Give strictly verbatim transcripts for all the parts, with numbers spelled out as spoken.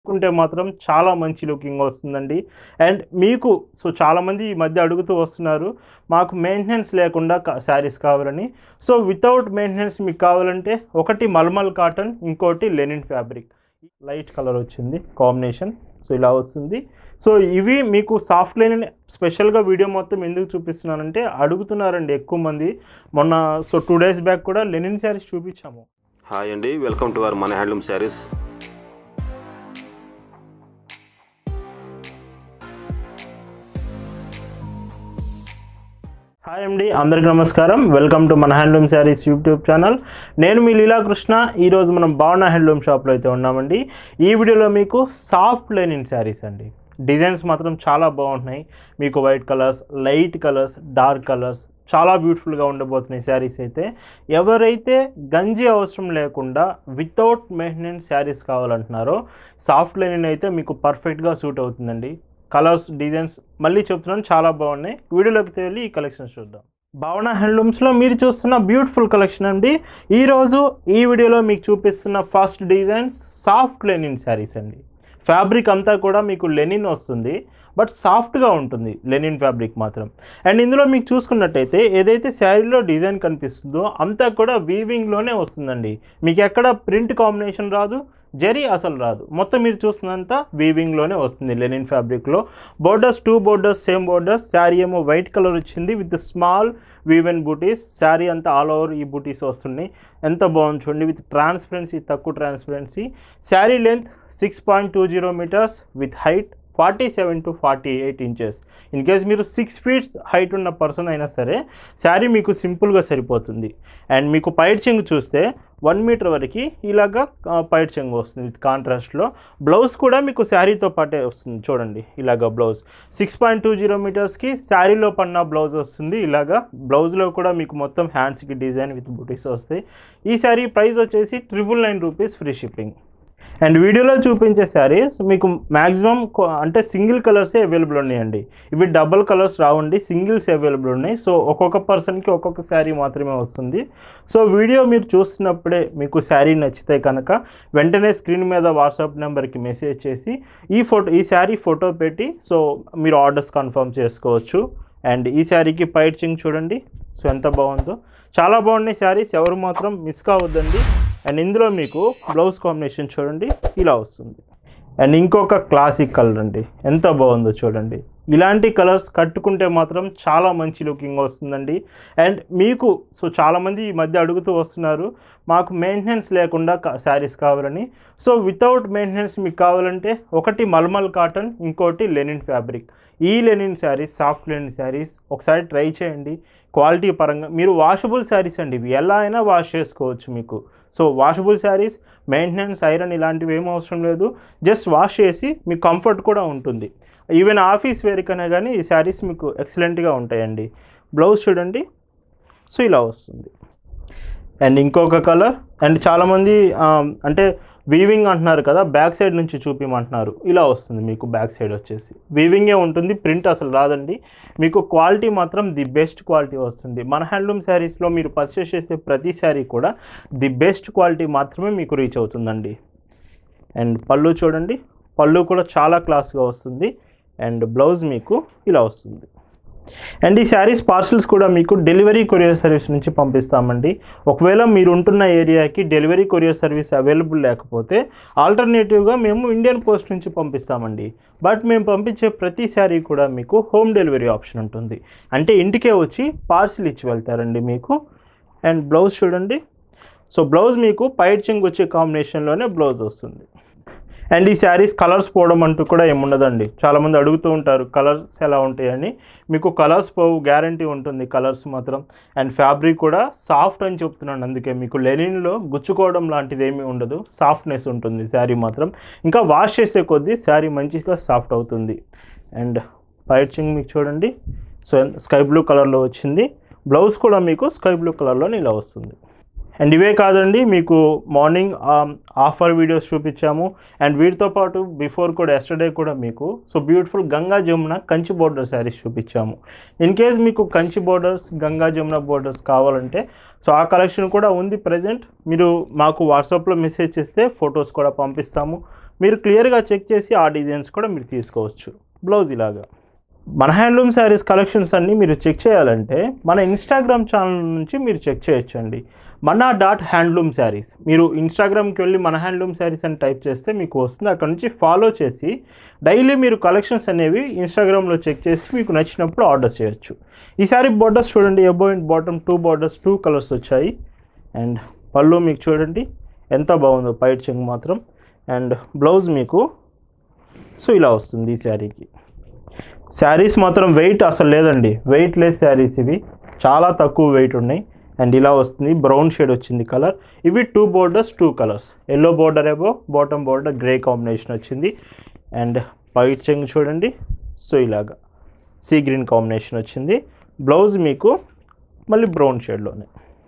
కుంటే మాత్రం చాలా మంచి లుకింగ్ వస్తుందండి. అండ్ మీకు సో చాలామంది ఈ మధ్య అడుగుతూ వస్తున్నారు మాకు మెయింటెనెన్స్ లేకుండా క శారీస్ కావాలని. సో వితౌట్ మెయింటెనెన్స్ మీకు కావాలంటే ఒకటి మల్మల్ కాటన్, ఇంకోటి లెనిన్ ఫ్యాబ్రిక్. లైట్ కలర్ వచ్చింది కాంబినేషన్. సో ఇలా వస్తుంది. సో ఇవి మీకు సాఫ్ట్ లెనిన్ స్పెషల్గా వీడియో మొత్తం ఎందుకు చూపిస్తున్నానంటే అడుగుతున్నారండి ఎక్కువ మంది. మొన్న సో టూ డేస్ బ్యాక్ కూడా లెనిన్ శారీస్ చూపించాము. హాయ్ అండి, వెల్కమ్ టు అవర్ మన హ్యాండ్లూమ్ శారీస్. హాయ్ అండి, అందరికీ నమస్కారం. వెల్కమ్ టు మన హ్యాండ్లూమ్ శారీస్ యూట్యూబ్ ఛానల్. నేను మీ లీలాకృష్ణ. ఈరోజు మనం భావన హ్యాండ్లూమ్ షాప్లో అయితే ఉన్నామండి. ఈ వీడియోలో మీకు సాఫ్ట్ లెనిన్ శారీస్ అండి. డిజైన్స్ మాత్రం చాలా బాగుంటున్నాయి. మీకు white colours, light colours, dark colours చాలా బ్యూటిఫుల్గా ఉండబోతున్నాయి శారీస్ అయితే. ఎవరైతే గంజి అవసరం లేకుండా వితౌట్ మెయింటెనెన్స్ శారీస్ కావాలంటున్నారో సాఫ్ట్ లెనిన్ అయితే మీకు పర్ఫెక్ట్గా సూట్ అవుతుందండి. కలర్స్, డిజైన్స్ మళ్ళీ చెప్తున్నాను చాలా బాగున్నాయి. వీడియోలోకి వెళ్ళి ఈ కలెక్షన్స్ చూద్దాం. భావన హ్యాండ్లూమ్స్లో మీరు చూస్తున్న బ్యూటిఫుల్ కలెక్షన్ అండి. ఈరోజు ఈ వీడియోలో మీకు చూపిస్తున్న first designs soft linen saris అండి. ఫ్యాబ్రిక్ అంతా కూడా మీకు లెనిన్ వస్తుంది, బట్ సాఫ్ట్గా ఉంటుంది లెనిన్ ఫ్యాబ్రిక్ మాత్రం. అండ్ ఇందులో మీకు చూసుకున్నట్టయితే ఏదైతే శారీలో డిజైన్ కనిపిస్తుందో అంతా కూడా వీవింగ్లోనే వస్తుందండి. మీకు ఎక్కడ ప్రింట్ కాంబినేషన్ రాదు, జరీ అసలు రాదు. మొత్తం మీరు చూస్తున్నంత వీవింగ్లోనే వస్తుంది లెనిన్ ఫ్యాబ్రిక్లో. Borders two borders same borders. Sari ఏమో వైట్ కలర్ వచ్చింది with small woven butis. Sari అంతా ఆల్ ఓవర్ ఈ బూటీస్ వస్తున్నాయి. ఎంత బాగుంది చూడండి, విత్ ట్రాన్స్పరెన్సీ, తక్కువ transparency. Sari length six point two zero metres with height forty seven to forty eight inches. In case మీరు సిక్స్ ఫీట్స్ హైట్ ఉన్న పర్సన్ అయినా సరే శారీ మీకు సింపుల్గా సరిపోతుంది. అండ్ మీకు పైట్ చెంగు చూస్తే వన్ మీటర్ వరకు ఇలాగా పైట్ చెంగు వస్తుంది విత్ కాంట్రాస్ట్లో. బ్లౌజ్ కూడా మీకు శారీతో పాటే వస్తుంది చూడండి. ఇలాగా blouse six point two zero మీటర్స్కి శారీలో పడిన బ్లౌజ్ వస్తుంది. ఇలాగా బ్లౌజ్లో కూడా మీకు మొత్తం హ్యాండ్స్కి డిజైన్ విత్ బూటీస్ వస్తాయి. ఈ శారీ ప్రైస్ వచ్చేసి triple nine rupees free shipping. And వీడియోలో చూపించే శారీస్ మీకు మ్యాక్సిమం అంటే సింగిల్ కలర్సే అవైలబుల్ ఉన్నాయండి. ఇవి డబుల్ కలర్స్ రావండి, సింగిల్స్ అవైలబుల్ ఉన్నాయి. సో ఒక్కొక్క పర్సన్కి ఒక్కొక్క శారీ మాత్రమే వస్తుంది. సో వీడియో మీరు చూస్తున్నప్పుడే మీకు శారీ నచ్చితే కనుక వెంటనే స్క్రీన్ మీద వాట్సాప్ నెంబర్కి మెసేజ్ చేసి ఈ ఫోటో ఈ శారీ ఫోటో పెట్టి సో మీరు ఆర్డర్స్ కన్ఫర్మ్ చేసుకోవచ్చు. అండ్ ఈ శారీకి పైట్ చింగ్ చూడండి, సో ఎంత బాగుందో. చాలా బాగున్నాయి శారీస్, ఎవరు మాత్రం మిస్ కావద్దండి. అండ్ ఇందులో మీకు బ్లౌజ్ కాంబినేషన్ చూడండి ఇలా వస్తుంది. అండ్ ఇంకొక క్లాసిక్ కలర్ అండి, ఎంత బాగుందో చూడండి. ఇలాంటి కలర్స్ కట్టుకుంటే మాత్రం చాలా మంచి లుకింగ్ వస్తుందండి. అండ్ మీకు సో చాలామంది ఈ మధ్య అడుగుతూ వస్తున్నారు మాకు మెయింటెనెన్స్ లేకుండా శారీస్ కావాలని. సో వితౌట్ మెయింటెనెన్స్ మీకు కావాలంటే ఒకటి మల్మల్ కాటన్, ఇంకోటి లెనిన్ ఫ్యాబ్రిక్. ఈ linen saris, soft linen saris ఒకసారి ట్రై చేయండి. క్వాలిటీ పరంగా మీరు వాషబుల్ శారీస్ అండి, ఇవి ఎలా అయినా వాష్ చేసుకోవచ్చు మీకు. So washable saris, maintenance, iron ఇలాంటివి ఏం అవసరం లేదు. జస్ట్ వాష్ చేసి మీకు కంఫర్ట్ కూడా ఉంటుంది. ఈవెన్ ఆఫీస్ వేర్కైనా కానీ ఈ శారీస్ మీకు ఎక్సలెంట్గా ఉంటాయండి. బ్లౌజ్ చూడండి, సో ఇలా వస్తుంది. అండ్ ఇంకొక కలర్. అండ్ చాలామంది అంటే వీవింగ్ అంటున్నారు కదా, బ్యాక్ సైడ్ నుంచి చూపిమంటున్నారు. ఇలా వస్తుంది మీకు బ్యాక్ సైడ్ వచ్చేసి వీవింగే ఉంటుంది, ప్రింట్ అసలు రాదండి. మీకు క్వాలిటీ మాత్రం ది బెస్ట్ క్వాలిటీ వస్తుంది. మన హ్యాండ్లూమ్ శారీస్లో మీరు పర్చేస్ చేసే ప్రతి శారీ కూడా ది బెస్ట్ క్వాలిటీ మాత్రమే మీకు రీచ్ అవుతుందండి. అండ్ పళ్ళు చూడండి, పళ్ళు కూడా చాలా క్లాస్గా వస్తుంది. అండ్ బ్లౌజ్ మీకు ఇలా వస్తుంది. అండ్ ఈ శారీస్ పార్సల్స్ కూడా మీకు డెలివరీ కొరియర్ సర్వీస్ నుంచి పంపిస్తామండి. ఒకవేళ మీరు ఉంటున్న ఏరియాకి డెలివరీ కొరియర్ సర్వీస్ అవైలబుల్ లేకపోతే ఆల్టర్నేటివ్గా మేము ఇండియన్ పోస్ట్ నుంచి పంపిస్తామండి. బట్ మేము పంపించే ప్రతి శారీ కూడా మీకు హోమ్ డెలివరీ ఆప్షన్ ఉంటుంది. అంటే ఇంటికే వచ్చి పార్సిల్ ఇచ్చి వెళ్తారండి మీకు. అండ్ బ్లౌజ్ చూడండి, సో బ్లౌజ్ మీకు పైట్ చింగ్ వచ్చే కాంబినేషన్లోనే బ్లౌజ్ వస్తుంది. అండ్ ఈ శారీస్ కలర్స్ పోవడం అంటూ కూడా ఏముండదండి. చాలామంది అడుగుతూ ఉంటారు కలర్స్ ఎలా ఉంటాయని. మీకు కలర్స్ పోవు, గ్యారంటీ ఉంటుంది కలర్స్ మాత్రం. అండ్ ఫ్యాబ్రిక్ కూడా సాఫ్ట్ అని చెప్తున్నాను, అందుకే మీకు లెనిన్లో గుచ్చుకోవడం లాంటిది ఏమీ ఉండదు, సాఫ్ట్నెస్ ఉంటుంది శారీ మాత్రం. ఇంకా వాష్ చేసే కొద్దీ శారీ మంచిగా సాఫ్ట్ అవుతుంది. అండ్ పైట్ చింగ్ మీకు చూడండి, సో స్కై బ్లూ కలర్లో వచ్చింది. బ్లౌజ్ కూడా మీకు స్కై బ్లూ కలర్లో ఇలా వస్తుంది. అండ్ ఇవే కాదండి, మీకు మార్నింగ్ ఆఫర్ వీడియోస్ చూపించాము. అండ్ వీటితో పాటు బిఫోర్ కూడా ఎస్టర్డే కూడా మీకు so beautiful Ganga Jamuna Kanchi border saris చూపించాము. ఇన్ కేస్ మీకు కంచి బోర్డర్స్, గంగా జమున బోర్డర్స్ కావాలంటే సో ఆ కలెక్షన్ కూడా ఉంది ప్రజెంట్. మీరు మాకు వాట్సాప్లో మెసేజ్ చేస్తే ఫొటోస్ కూడా పంపిస్తాము. మీరు క్లియర్గా చెక్ చేసి ఆ డిజైన్స్ కూడా మీరు తీసుకోవచ్చు. బ్లౌజ్ ఇలాగా. మన హ్యాండ్లూమ్ శారీస్ కలెక్షన్స్ అన్నీ మీరు చెక్ చేయాలంటే మన ఇన్స్టాగ్రామ్ ఛానల్ నుంచి మీరు చెక్ చేయొచ్చండి. మన డాట్ హ్యాండ్లూమ్ శారీస్. మీరు ఇన్స్టాగ్రామ్కి వెళ్ళి మన హ్యాండ్లూమ్ శారీస్ అని టైప్ చేస్తే మీకు వస్తుంది. అక్కడ నుంచి ఫాలో చేసి డైలీ మీరు కలెక్షన్స్ అనేవి ఇన్స్టాగ్రామ్లో చెక్ చేసి మీకు నచ్చినప్పుడు ఆర్డర్ చేయొచ్చు. ఈ శారీ బోర్డర్స్ చూడండి, above and bottom two borders, two colours వచ్చాయి. అండ్ పళ్ళు మీకు చూడండి ఎంత బాగుందో, పైట్ చెంగు మాత్రం. అండ్ బ్లౌజ్ మీకు సో ఇలా వస్తుంది ఈ శారీకి. శారీస్ మాత్రం వెయిట్ అసలు లేదండి, వెయిట్ లెస్ శారీస్ ఇవి, చాలా తక్కువ వెయిట్ ఉన్నాయి. అండ్ ఇలా వస్తుంది, బ్రౌన్ షేడ్ వచ్చింది కలర్. ఇవి two borders, two colours, yellow border ఏమో, బాటమ్ బోర్డర్ గ్రే కాంబినేషన్ వచ్చింది. అండ్ పైట్ చెంగు చూడండి సో ఇలాగా సీ గ్రీన్ కాంబినేషన్ వచ్చింది. బ్లౌజ్ మీకు మళ్ళీ బ్రౌన్ షేడ్లోనే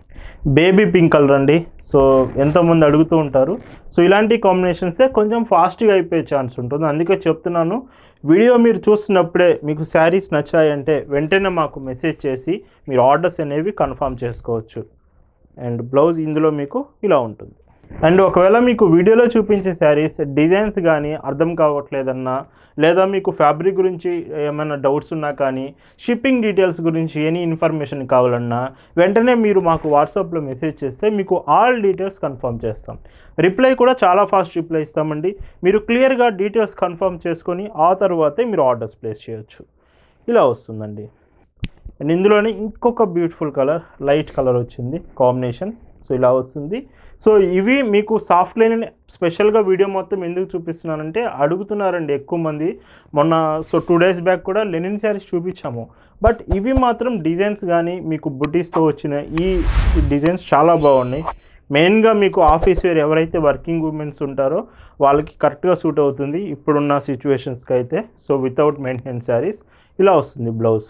బేబీ పింక్ కలర్ అండి. సో ఎంతమంది అడుగుతూ ఉంటారు. సో ఇలాంటి కాంబినేషన్సే కొంచెం ఫాస్ట్గా అయిపోయే ఛాన్స్ ఉంటుంది. అందుకే చెప్తున్నాను, వీడియో మీరు చూస్తున్నప్పుడే మీకు శారీస్ నచ్చాయంటే వెంటనే మాకు మెసేజ్ చేసి మీరు ఆర్డర్స్ అనేవి కన్ఫర్మ్ చేసుకోవచ్చు. అండ్ బ్లౌజ్ ఇందులో మీకు ఇలా ఉంటుంది. అండ్ ఒకవేళ మీకు వీడియోలో చూపించే శారీస్ డిజైన్స్ కానీ అర్థం కావట్లేదన్నా, లేదా మీకు ఫ్యాబ్రిక్ గురించి ఏమైనా డౌట్స్ ఉన్నా కానీ, షిప్పింగ్ డీటెయిల్స్ గురించి ఎనీ ఇన్ఫర్మేషన్ కావాలన్నా వెంటనే మీరు మాకు వాట్సాప్లో మెసేజ్ చేస్తే మీకు ఆల్ డీటెయిల్స్ కన్ఫర్మ్ చేస్తాం. రిప్లై కూడా చాలా ఫాస్ట్ రిప్లై ఇస్తామండి. మీరు క్లియర్గా డీటెయిల్స్ కన్ఫర్మ్ చేసుకొని ఆ తర్వాతే మీరు ఆర్డర్స్ ప్లేస్ చేయొచ్చు. ఇలా వస్తుందండి. అండ్ ఇందులోనే ఇంకొక బ్యూటిఫుల్ కలర్, లైట్ కలర్ వచ్చింది కాంబినేషన్. సో ఇలా వస్తుంది. సో ఇవి మీకు సాఫ్ట్ లైన్ స్పెషల్గా వీడియో మొత్తం ఎందుకు చూపిస్తున్నానంటే అడుగుతున్నారండి ఎక్కువ మంది. మొన్న సో టూ డేస్ బ్యాక్ కూడా లెనిన్ శారీస్ చూపించాము. బట్ ఇవి మాత్రం డిజైన్స్ కానీ మీకు బుటీస్తో వచ్చిన ఈ డిజైన్స్ చాలా బాగున్నాయి. మెయిన్గా మీకు ఆఫీస్ వేర్ ఎవరైతే వర్కింగ్ ఉమెన్స్ ఉంటారో వాళ్ళకి కరెక్ట్గా సూట్ అవుతుంది ఇప్పుడున్న సిచ్యువేషన్స్కి అయితే. సో వితౌట్ మెయింటెనెన్స్ శారీస్ ఇలా వస్తుంది బ్లౌజ్.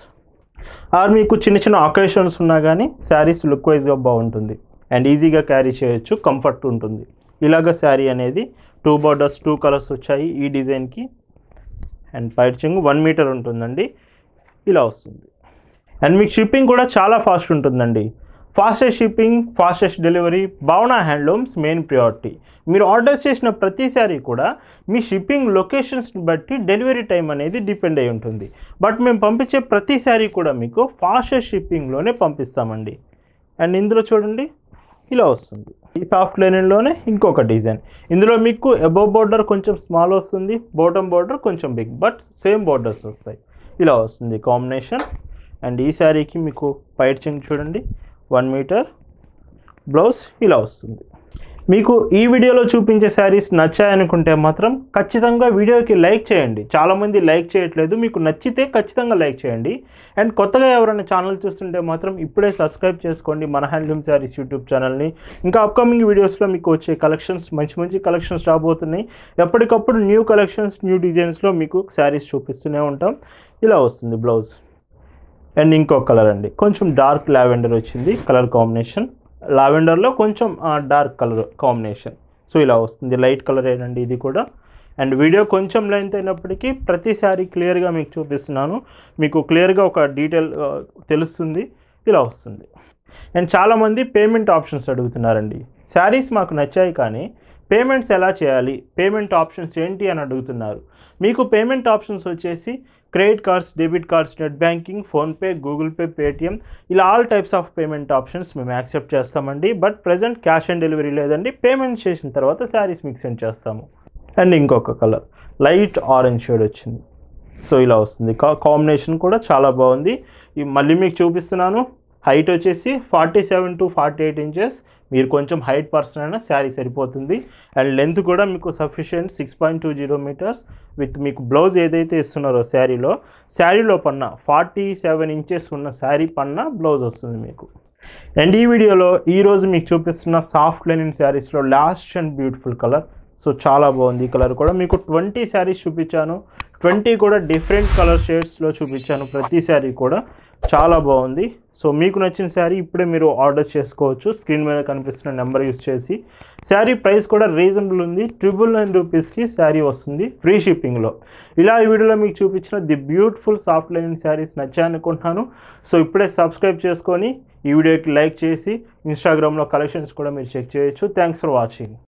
ఆర్ మీకు చిన్న చిన్న అకేషన్స్ ఉన్నా కానీ శారీస్ లుక్ వైజ్గా బాగుంటుంది అండ్ ఈజీగా క్యారీ చేయొచ్చు, కంఫర్ట్ ఉంటుంది. ఇలాగ శారీ అనేది టూ బార్డర్స్, టూ కలర్స్ వచ్చాయి ఈ డిజైన్కి. అండ్ పైట్ చెంగు వన్ మీటర్ ఉంటుందండి. ఇలా వస్తుంది. అండ్ మీకు షిప్పింగ్ కూడా చాలా ఫాస్ట్ ఉంటుందండి. Fastest shipping, fastest delivery Bhavana handlooms main priority. మీరు ఆర్డర్స్ చేసిన ప్రతి శారీ కూడా మీ షిప్పింగ్ లొకేషన్స్ని బట్టి డెలివరీ టైం అనేది డిపెండ్ అయి ఉంటుంది. బట్ మేము పంపించే ప్రతి శారీ కూడా మీకు ఫాస్టెస్ట్ షిప్పింగ్లోనే పంపిస్తామండి. అండ్ ఇందులో చూడండి ఇలా వస్తుంది. ఈ సాఫ్ట్ లైనింగ్లోనే ఇంకొక డిజైన్. ఇందులో మీకు అబోవ్ బోర్డర్ కొంచెం స్మాల్ వస్తుంది, బాటమ్ బోర్డర్ కొంచెం బిగ్, బట్ సేమ్ బోర్డర్స్ వస్తాయి. ఇలా వస్తుంది కాంబినేషన్. అండ్ ఈ శారీకి మీకు పైట్ చెంగు చూడండి వన్ మీటర్, బ్లౌజ్ ఇలా వస్తుంది. మీకు ఈ వీడియోలో చూపించే శారీస్ నచ్చాయనుకుంటే మాత్రం ఖచ్చితంగా వీడియోకి లైక్ చేయండి. చాలామంది లైక్ చేయట్లేదు, మీకు నచ్చితే ఖచ్చితంగా లైక్ చేయండి. అండ్ కొత్తగా ఎవరైనా ఛానల్ చూస్తుంటే మాత్రం ఇప్పుడే సబ్స్క్రైబ్ చేసుకోండి మన హ్యాండ్లూమ్ శారీస్ యూట్యూబ్ ఛానల్ని. ఇంకా అప్కమింగ్ వీడియోస్లో మీకు వచ్చే కలెక్షన్స్ మంచి మంచి కలెక్షన్స్ రాబోతున్నాయి. ఎప్పటికప్పుడు న్యూ కలెక్షన్స్, న్యూ డిజైన్స్లో మీకు శారీస్ చూపిస్తూనే ఉంటాం. ఇలా వస్తుంది బ్లౌజ్. అండ్ ఇంకో కలర్ అండి, కొంచెం డార్క్ లావెండర్ వచ్చింది కలర్ కాంబినేషన్. లావెండర్లో కొంచెం డార్క్ కలర్ కాంబినేషన్. సో ఇలా వస్తుంది, లైట్ కలర్ ఏనండి ఇది కూడా. అండ్ వీడియో కొంచెం లెంత్ అయినప్పటికీ ప్రతిసారి క్లియర్గా మీకు చూపిస్తున్నాను, మీకు క్లియర్గా ఒక డీటెయిల్ తెలుస్తుంది. ఇలా వస్తుంది. అండ్ చాలామంది పేమెంట్ ఆప్షన్స్ అడుగుతున్నారండి. శారీస్ మాకు నచ్చాయి కానీ పేమెంట్స్ ఎలా చేయాలి, పేమెంట్ ఆప్షన్స్ ఏంటి అని అడుగుతున్నారు. మీకు పేమెంట్ ఆప్షన్స్ వచ్చేసి credit cards, debit cards, net banking, PhonePe, Google Pay, Paytm, ఇలా all types of payment options మేము యాక్సెప్ట్ చేస్తామండి. But present cash on delivery లేదండి. పేమెంట్ చేసిన తర్వాత శారీస్ మీకు సెండ్ చేస్తాము. అండ్ ఇంకొక కలర్ లైట్ ఆరెంజ్ షేడ్ వచ్చింది. సో ఇలా వస్తుంది. కాంబినేషన్ కూడా చాలా బాగుంది. మళ్ళీ మీకు చూపిస్తున్నాను. హైట్ వచ్చేసి forty seven to forty eight inches. మీరు కొంచెం హైట్ పర్సన్ అయినా శారీ సరిపోతుంది. అండ్ లెంత్ కూడా మీకు sufficient six point two zero metres with మీకు బ్లౌజ్ ఏదైతే ఇస్తున్నారో శారీలో శారీలో పన్న ఫార్టీ సెవెన్ ఇంచెస్ ఉన్న శారీ పన్న బ్లౌజ్ వస్తుంది మీకు. అండ్ ఈ వీడియోలో ఈరోజు మీకు చూపిస్తున్న సాఫ్ట్ లెనిన్ శారీస్లో last and beautiful colour. So చాలా బాగుంది ఈ కలర్ కూడా. మీకు ట్వంటీ శారీస్ చూపించాను, ట్వంటీ కూడా డిఫరెంట్ కలర్ షేడ్స్లో చూపించాను. ప్రతి శారీ కూడా చాలా బాగుంది. సో మీకు నచ్చిన శారీ ఇప్పుడే మీరు ఆర్డర్స్ చేసుకోవచ్చు స్క్రీన్ మీద కనిపిస్తున్న నెంబర్ యూస్ చేసి. శారీ ప్రైస్ కూడా రీజనబుల్ ఉంది. ట్రిపుల్ నైన్ రూపీస్కి శారీ వస్తుంది ఫ్రీ షిప్పింగ్లో. ఇలా ఈ వీడియోలో మీకు చూపించిన the beautiful soft lining saris నచ్చాయనుకుంటున్నాను. సో ఇప్పుడే సబ్స్క్రైబ్ చేసుకొని ఈ వీడియోకి లైక్ చేసి ఇన్స్టాగ్రామ్లో కలెక్షన్స్ కూడా మీరు చెక్ చేయొచ్చు. Thanks for watching.